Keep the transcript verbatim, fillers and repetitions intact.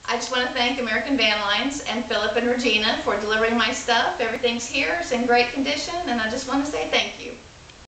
I just want to thank American Van Lines and Philip and Regina for delivering my stuff. Everything's here, it's in great condition, and I just want to say thank you.